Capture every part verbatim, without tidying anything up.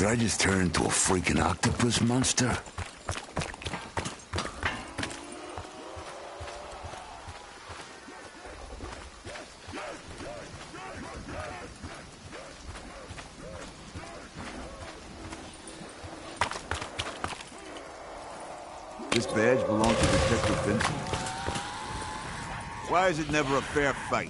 Did I just turn into a freaking octopus monster? This badge belongs to Detective Vincent. Why is it never a fair fight?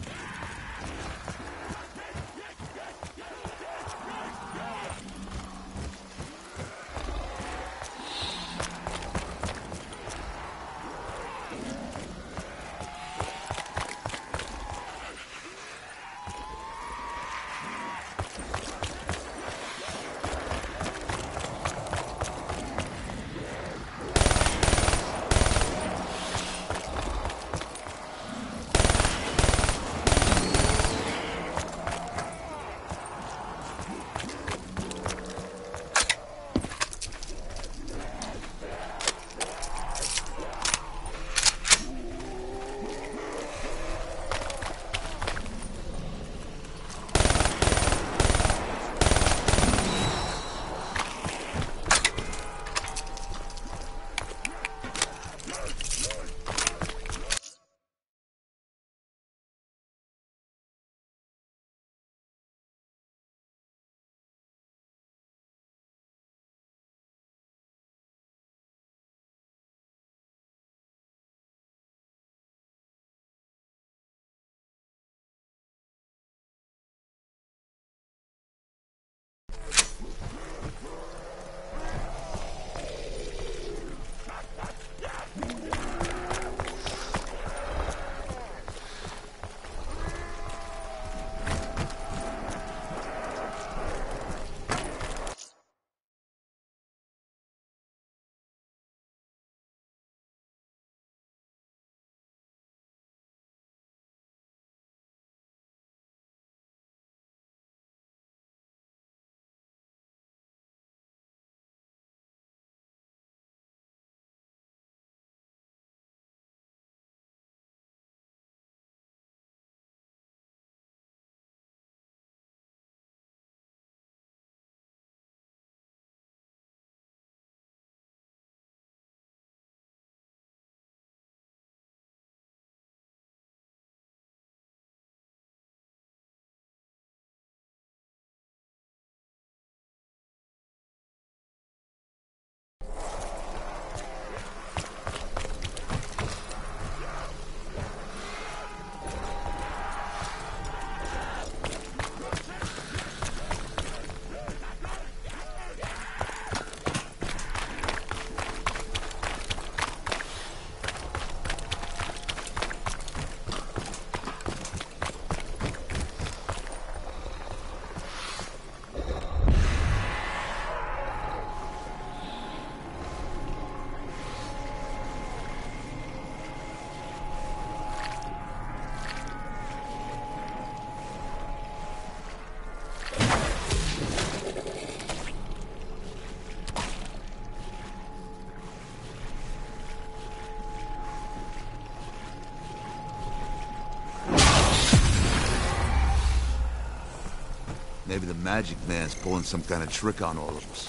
Maybe the Magic Man's pulling some kind of trick on all of us.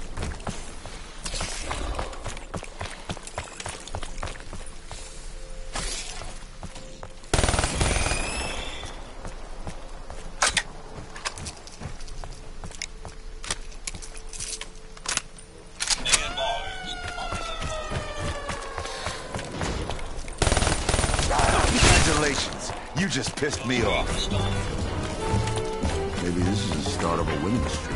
Congratulations! You just pissed me off. Maybe this is the start of a winning streak.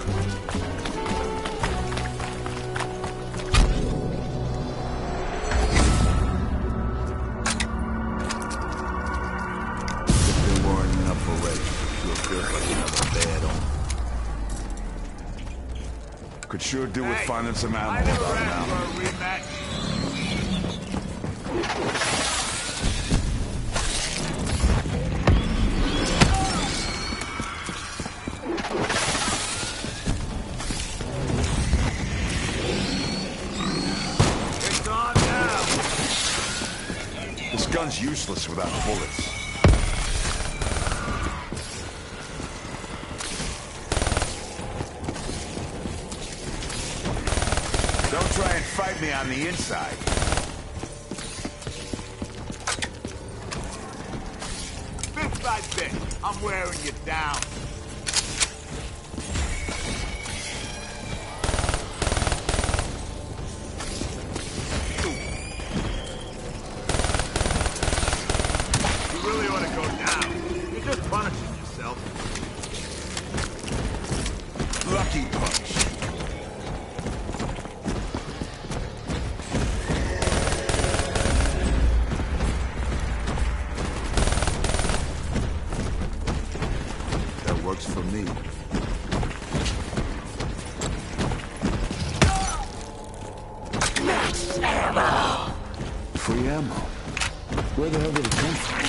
If they weren't enough for Ray, sure feels like another bad omen. Could sure do with Hey, finding some ammo I never about asked now. for a rematch. It's on now. This gun's useless without bullets. hit me on the inside. Bit by bit, I'm wearing you down. You really ought to go down. You're just punishing yourself. Lucky punch. That works for me. Max ammo! Free ammo? Where the hell did it come from?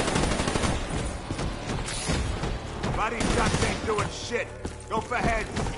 Body shots ain't doing shit. Go for heads.